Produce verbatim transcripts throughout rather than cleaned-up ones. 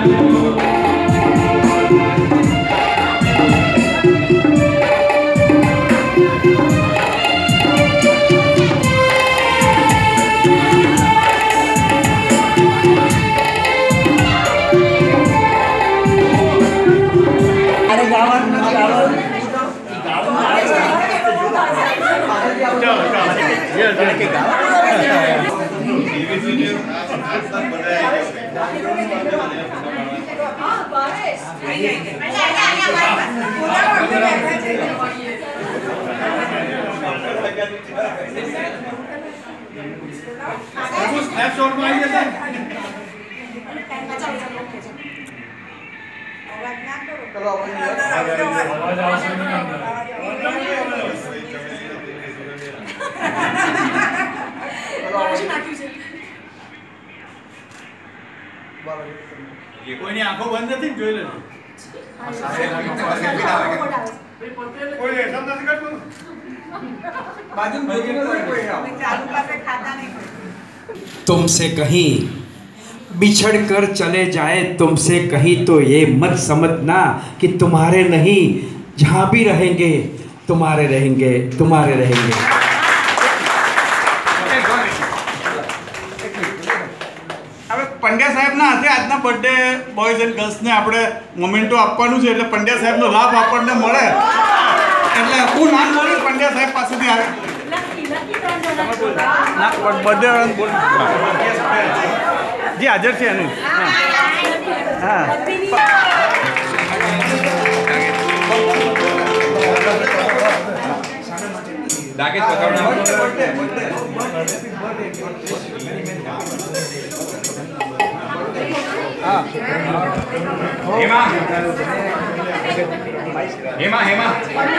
કોઈની આંખો બંધ નથી જોઈ લે तुमसे कहीं बिछड़ कर चले जाए तुमसे कहीं तो ये मत समझना कि तुम्हारे नहीं जहाँ भी रहेंगे तुम्हारे रहेंगे तुम्हारे रहेंगे। પંડ્યા સાહેબના હાથે આજના બર્થડે બોયઝ એન્ડ ગર્લ્સને આપણે મોમેન્ટો આપવાનું છે એટલે પંડ્યા સાહેબનો લાભ આપણને મળે એટલે હું નામ બોલું પંડ્યા સાહેબ પાસેથી આવે બર્થડે બોલ જે હાજર છે એનું હા દાગેજ પકડના हाँ हेमा हेमा हेमा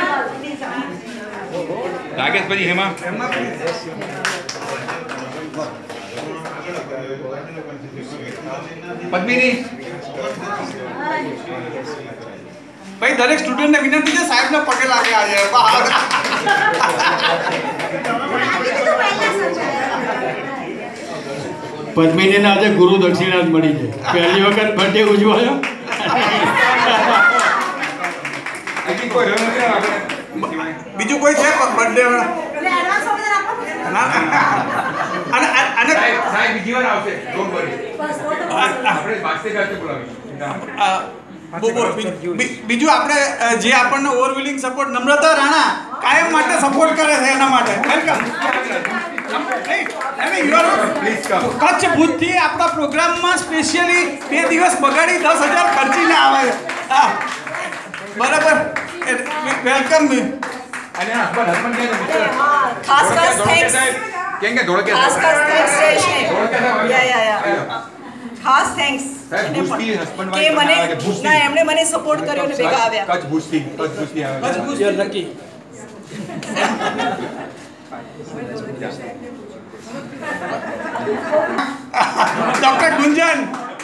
राकेश भाई हेमा पद्मिनी भाई दरेक स्टूडेंट ने विनंती है साहब ने पगे लागे आ जाए पद्मिनी ने आज गुरु दक्षिणा मળી છે પહેલી વખત બર્થડે ઉજવાયો બીજું કોઈ છે બર્થડે અને અને સાહેબ બીજી વાર આવશે ડોન્ટ વરી આપણે વાસ્તે કરતે બોલાવી બીજું આપણે જે આપણને ઓવરવેલિંગ સપોર્ટ નમ્રતા રાણા કાયમ માટે સપોર્ટ કરે છે એના માટે વેલકમ કચ્છ ભુજથી આપણા પ્રોગ્રામમાં સ્પેશિયલી બે દિવસ બગાડી દસ હજાર ખર્ચીને આવે હા બરાબર વેલકમ અને હસબન્ડ હસબન્ડ કે ખાસ ખાસ થેન્ક્સ કેમ કે ધોળકે ખાસ ખાસ થેન્ક્સ યા યા યા ખાસ થેન્ક્સ કે મને ના એમણે મને સપોર્ટ કર્યો ને ભેગા આવ્યા કચ્છ ભુજથી કચ્છ ભુજથી આવે કચ્છ ભુજ લકી ડોક્ટર ગુંજન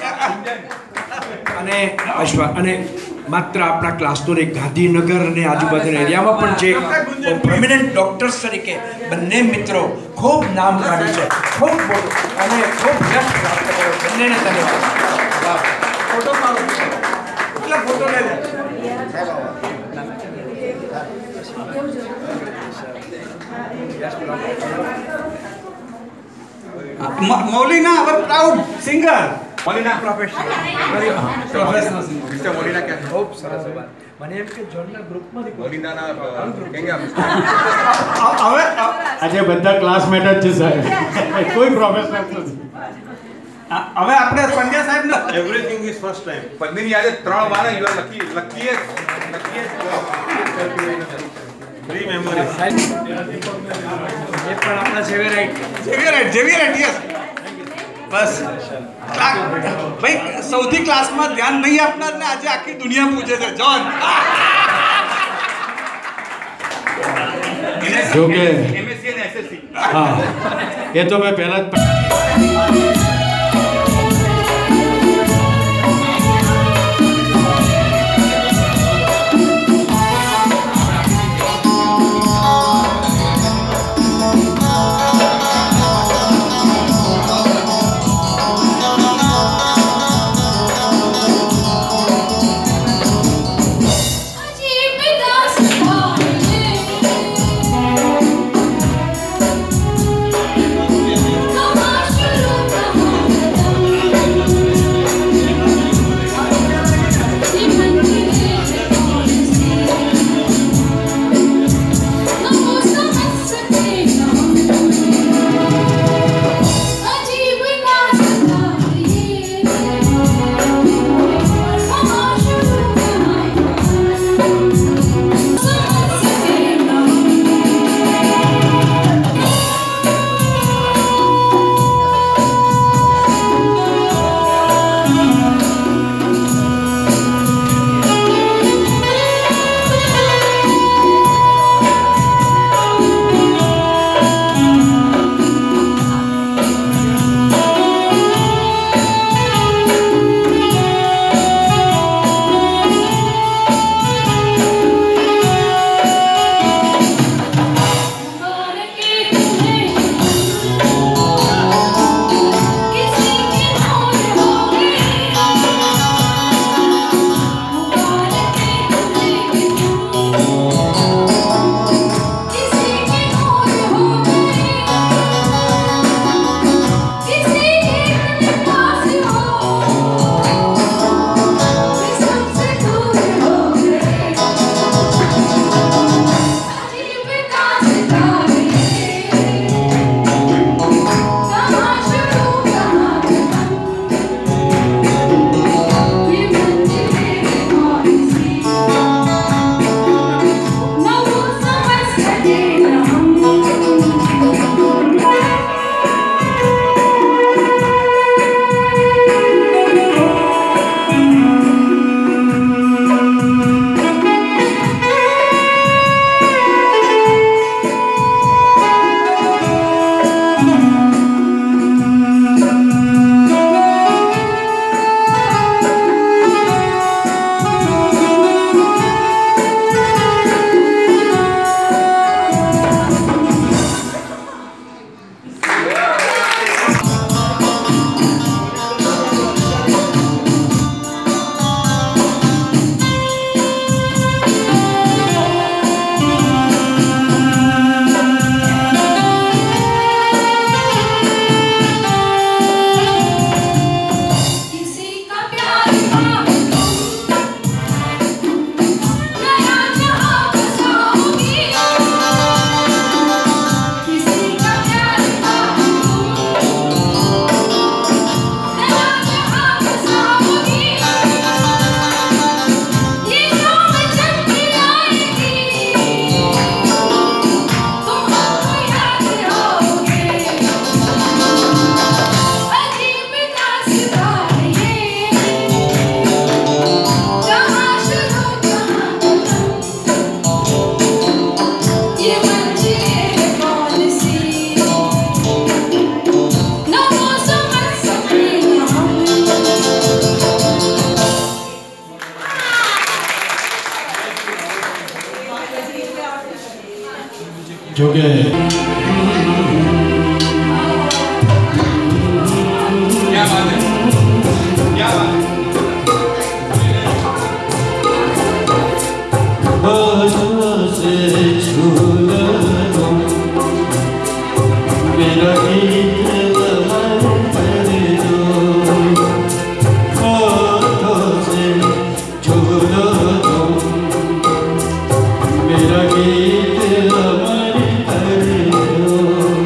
અને અશ્વા અને માત્ર આપણા ક્લાસનો એક ગાંધીનગર અને આજુબાજુના એરિયામાં પણ જે પ્રોમિનન્ટ ડોક્ટર્સ તરીકે બંને મિત્રો ખૂબ નામ કાઢ્યું છે ખૂબ અને ખૂબ યશ પ્રાપ્ત કર્યો બંનેને ધન્યવાદ ફોટો પાડો એટલે ફોટો લઈ લે Molina, our proud singer. Molina professional professional mister Molina કે ખૂબ સરસ વાત મને એમ કે જોનના ગ્રુપમાંથી મોલિનાના કેંગે હવે આજે બધા ક્લાસમેટ જ છે સાહેબ કોઈ પ્રોફેશનલ નથી હવે આપણે પંડ્યા સાહેબ ને everything is first time Padmini આજે ત્રણ વાર you are lucky lucky lucky free memory એ પણ આપણા ઝેવિયર ઝેવિયર ઝેવિયર યસ બસ ભાઈ સૌથી ક્લાસમાં ધ્યાન નહીં આપનાર ને આજે આખી દુનિયા પૂછે છે જોન જો કે એમએસસી અને એસએસસી હા એ તો મેં પહેલા જ जो कि क्या बात है, क्या बात है। बाहों से छू लो तुम मेरा गीत अमर कर दो, बाहों से छू लो तुम मेरा गीत अमर कर दो,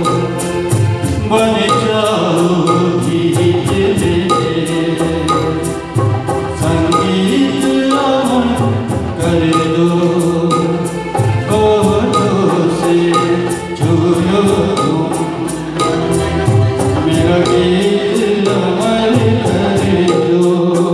बन जाओ गीत मेरे संगीत अमर कर दो, बाहों से छू लो तुम मेरा गीत अमर कर दो।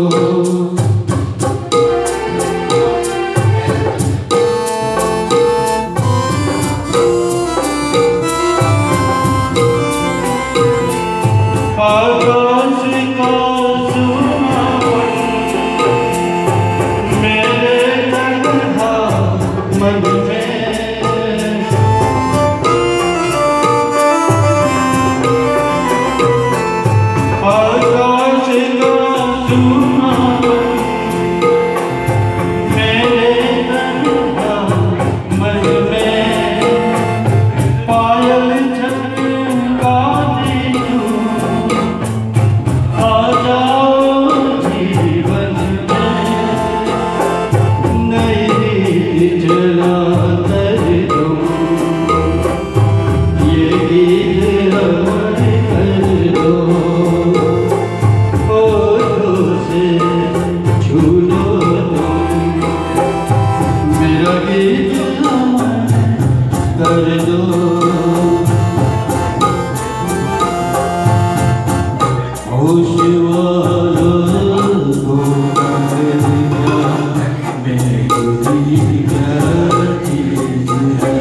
आकाश का सुमावन मेरे तन्हा मन में, आकाश का सुमावन मेरे तन्हा मन में, पायल झनकाती हूँ आ जाओ जीवन में, नई रीत जला कर दो, ये गीत अमर कर दो, होठों से छू लो तुम मेरा गीत अमर कर दो। होश वालों को खबरिया बेखुदी क्या चीज़ है,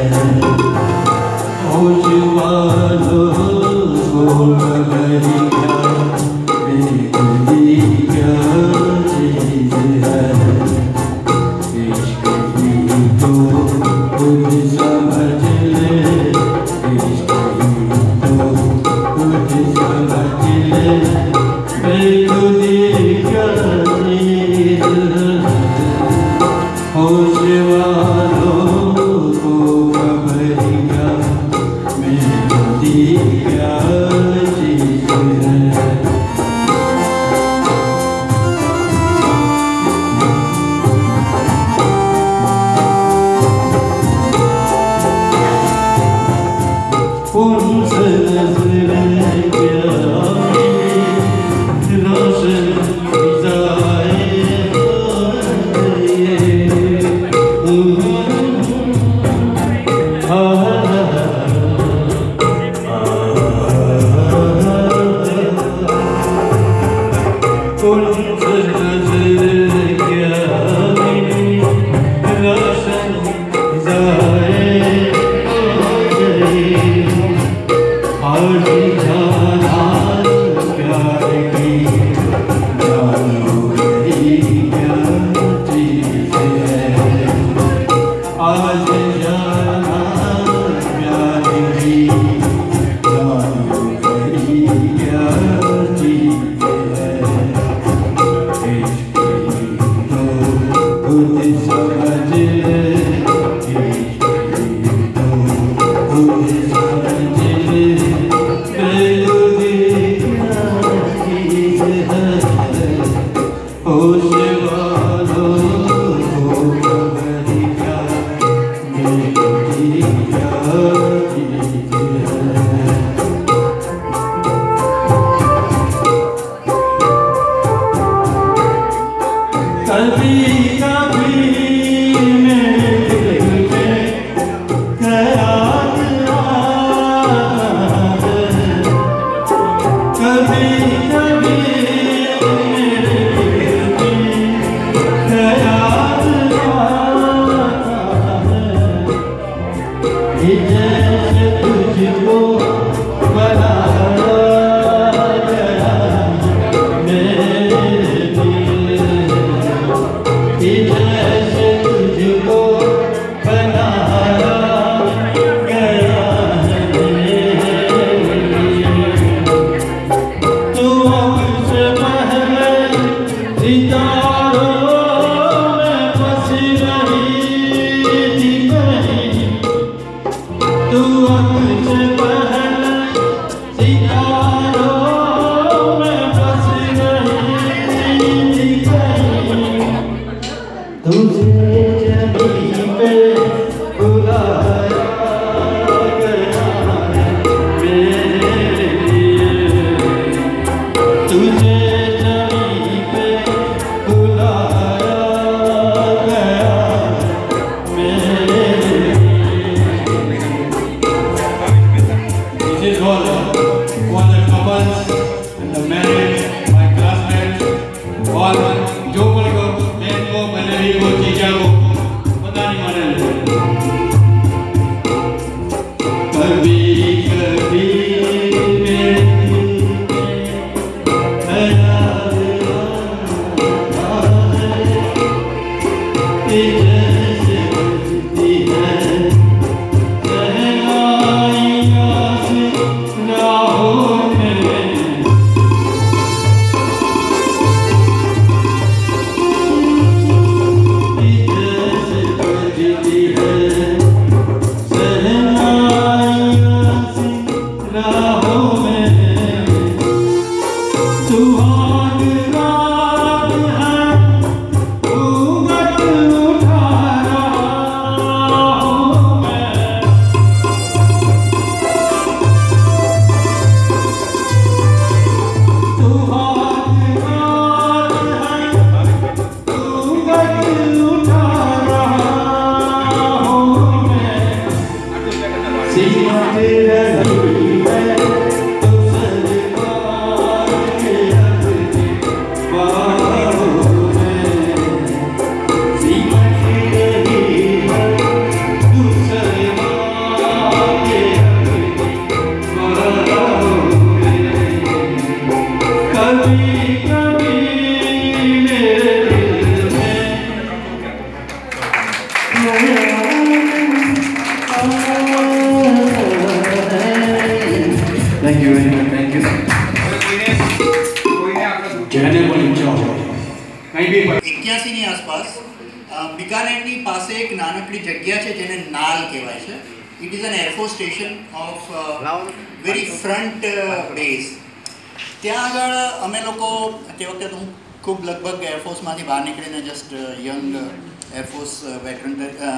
होश वालों को खबरिया बेखुदी क्या चीज़ है, इश्क ही तो खुद समझ ले, इश्क ही तो खुद समझ ले, बेखुदी क्या चीज़ है, होश वालों को खबरिया बेखुदी क्या चीज़ है। उनसे नज़रें क्या मेरी रोशन फ़िज़ाएं हो गई, आ उनसे नज़रें क्या मेरी रोशन फ़िज़ाएं हो गई, आज जाना प्यार की जानो गई क्या चीज़ है, आज जाना प्यार की जानो गई क्या चीज़ है, इश्क ही तो खुद समझ ले, इश्क ही तो खुद समझ ले, बेखुदी क्या चीज़ है, होश वालों को खबरिया बेखुदी क्या चीज़ है। कभी कभी मेरे दिल में ख्याल आता है, कभी कभी मेरे दिल में ख्याल आता है, ये जैसे तुझको बनाया गया मेरे दिल, ये એક્યાસીની આસપાસ બિકાનેરની પાસે એક નાનકડી જગ્યા છે જેને નાલ કહેવાય છે. It is an air force station of very front base. ત્યાં આગળ અમે લોકો તે વખતે તો હું ખૂબ લગભગ એરફોર્સમાંથી બહાર નીકળીને just young air force veteran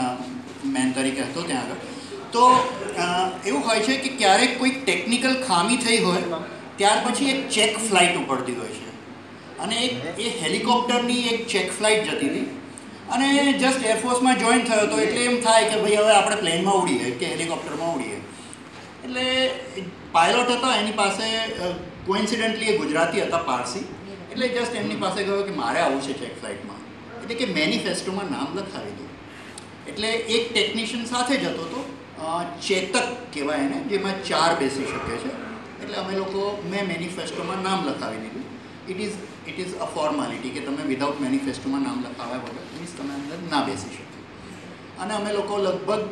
man તરીકે હતો ત્યાં આગળ. તો એવું હોય છે કે ક્યારેક કોઈક ટેકનિકલ ખામી થઈ હોય ત્યાર પછી એક ચેક ફ્લાઇટ ઉપડતી હોય છે અને એક એ હેલિકોપ્ટરની એક ચેક ફ્લાઇટ જતી હતી અને જસ્ટ એરફોર્સમાં જોઈન થયો હતો એટલે એમ થાય કે ભાઈ હવે આપણે પ્લેનમાં ઉડીએ કે હેલિકોપ્ટરમાં ઉડીએ. એટલે પાયલોટ હતો એની પાસે કોઇન્સિડન્ટલી એ ગુજરાતી હતા, પારસી. એટલે જસ્ટ એમની પાસે ગયો કે મારે આવવું છે ચેક ફ્લાઇટમાં, એટલે કે મેનિફેસ્ટોમાં નામ લખાવી દઉં. એટલે એક ટેકનિશિયન સાથે જતો હતો, ચેતક કહેવાય એને, જેમાં ચાર બેસી શકે છે. એટલે અમે લોકો મેં મેનિફેસ્ટોમાં નામ લખાવી દીધું. It is it is a formality કે તમે વિધાઉટ મેનિફેસ્ટોમાં નામ લખાવ્યા વગર મીન્સ તમે અંદર ના બેસી શકો. અને અમે લોકો લગભગ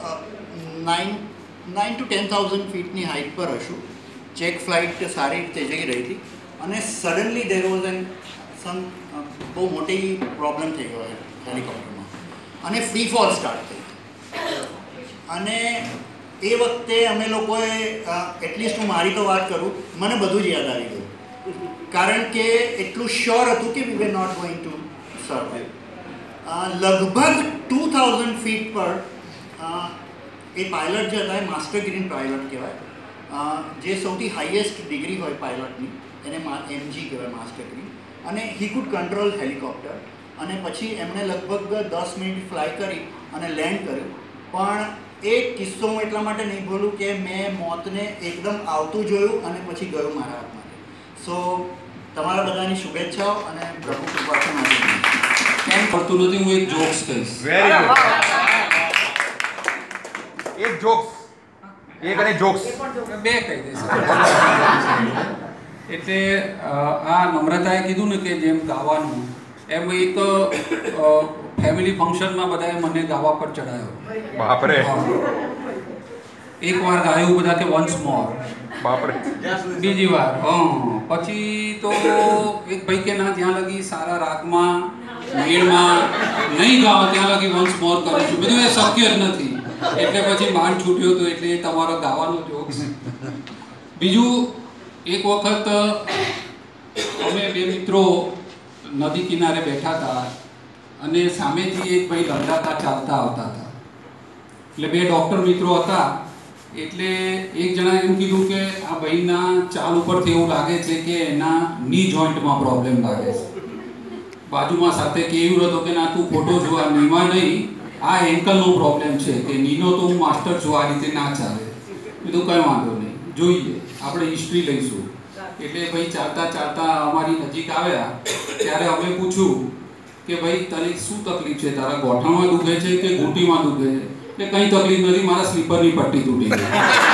nine nine to ten thousand ફીટની હાઇટ પર હશું. ચેક ફ્લાઇટ સારી રીતે જઈ રહી હતી અને suddenly there was an some બહુ મોટી પ્રોબ્લેમ થઈ ગયો હેલિકોપ્ટરમાં અને ફ્રી ફોલ સ્ટાર્ટ થઈ. અને એ વખતે અમે લોકોએ એટલીસ્ટ હું મારી તો વાત કરું, મને બધું જ યાદ આવી ગયું કારણ કે એટલું શ્યોર હતું કે we were not going to survive. લગભગ ટુ થાઉઝન્ડ ફીટ પર એ પાયલટ જે હતા એ માસ્ટર ગ્રીન પાયલટ કહેવાય, જે સૌથી હાઈએસ્ટ ડિગ્રી હોય પાયલટની એને એમજી કહેવાય, માસ્ટર ગ્રીન. અને હી કુડ કંટ્રોલ હેલિકોપ્ટર. અને પછી એમણે લગભગ દસ મિનિટ ફ્લાય કરી અને લેન્ડ કર્યું. પણ એ કિસ્સો હું એટલા માટે નહીં બોલું કે મેં મોતને એકદમ આવતું જોયું અને પછી ગયું મારા હાથમાંથી. સો તમારા બધાની શુભેચ્છાઓ અને પ્રભુ કૃપાથી માટે કેમ પડતું નથી. હું એક જોક્સ કહીશ. Very good. એક જોક્સ એક અને જોક્સ બે કહી દઈશ. એટલે આ નમ્રતાએ કીધું ને કે જેમ ગાવાનું, એમ એક ફેમિલી ફંક્શનમાં બધાએ મને ગાવા પર ચડાયો. બાપરે. એક વાર ગાયું બધા કે વન્સ મોર. બાપરે. બીજી વાર હા. પછી તો એક ભાઈ કે ના જ્યાં લગી સારા રાગમાં મેળમાં નહીં ગાવ ત્યાં લગી વન્સ મોર કરું છું. બધું એ શક્ય જ નથી. એટલે પછી માંડ છૂટ્યો હતો. એટલે તમારો ગાવાનો જોક્સ. બીજું એક વખત અમે બે મિત્રો નદી કિનારે બેઠા હતા અને સામેથી એક ભાઈ લંગડાતા ચાલતા આવતા હતા. એટલે બે ડૉક્ટર મિત્રો હતા. એટલે એક જણા એમ કીધું કે આ ભાઈના ચાલ ઉપરથી એવું લાગે છે કે એના ની જોઈન્ટમાં પ્રોબ્લેમ લાગે છે. બાજુમાં સાથે કે એવું હતો કે ના તું ફોટો જોવા નીમાં નહીં, આ એન્કલનો પ્રોબ્લેમ છે કે નીનો તો હું માસ્ટર છું, આ રીતે ના ચાલે. કીધું કંઈ વાંધો નહીં, જોઈએ આપણે હિસ્ટ્રી લઈશું. એટલે ભાઈ ચાલતા ચાલતા અમારી નજીક આવ્યા ત્યારે અમે પૂછ્યું કે ભાઈ તને શું તકલીફ છે, તારા ગોઠણમાં દુખે છે કે ઘૂંટીમાં દુખે છે? એટલે કંઈ તકલીફ નથી, મારા સ્લીપરની પટ્ટી તૂટી ગઈ.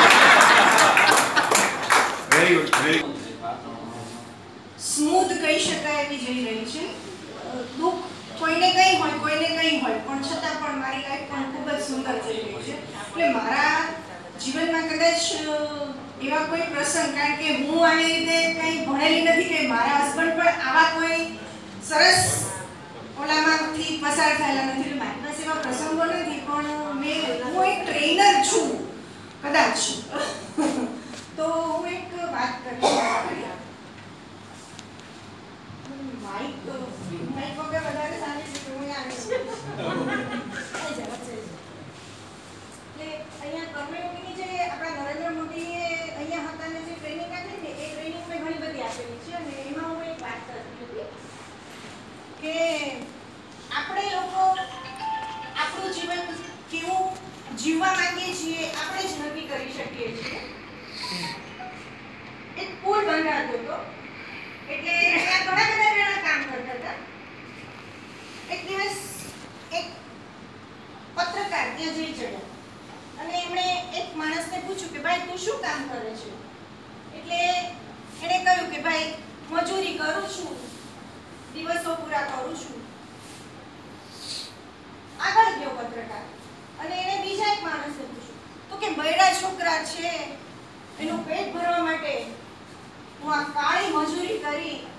Very good, very good. Smooth કહી શકાય એવી જઈ રહી છે. દુઃખ કોઈને કંઈ હોય, કોઈને કંઈ હોય, પણ છતાં પણ મારી લાઈફ પણ ખૂબ જ સુંદર જઈ રહી છે. એટલે મારા જીવનમાં કદાચ એવા કોઈ પ્રસંગ, કારણ કે હું આવી રીતે કંઈ ભણેલી નથી કે મારા હસબન્ડ પણ આવા કોઈ સરસ ઓલામાંથી પસાર થયેલા નથી. એટલે મારી પાસે એવા પ્રસંગો નથી, પણ મેં હું એક ટ્રેનર છું કદાચ. તો હું એક વાત કરી માઇક માઇક વગર વધારે સારી રીતે હું આવી છું. એટલે અહીંયા કર્મયોગીની જે આપણા નરેન્દ્ર મોદીએ અહીંયા હતા ને જે ટ્રેનિંગ આપી ને એ ટ્રેનિંગ મેં ઘણી બધી આપેલી છે. અને એમાં હું એક વાત કરતી હતી કે આપણે લોકો આપણું જીવન કેવું જીવવા માંગીએ છીએ આપણે જ નક્કી કરી શકીએ છીએ. એક પુલ બંધાતો હતો, એટલે ત્યાં ઘણા બધા જણા કામ કરતા હતા. એક દિવસ એક પત્રકાર ત્યાં જઈ ચડ્યા અને એમણે એક માણસને પૂછ્યું કે ભાઈ તું શું કામ કરે છે? એટલે એણે કહ્યું કે ભાઈ મજૂરી કરું છું, દિવસો પૂરા કરું છું. આગળ ગયો પત્રકાર અને એણે બીજા એક માણસને પૂછ્યું તો કે બૈરા છોકરા છે, એનું પેટ ભરવા માટે હું આ કાળી મજૂરી કરી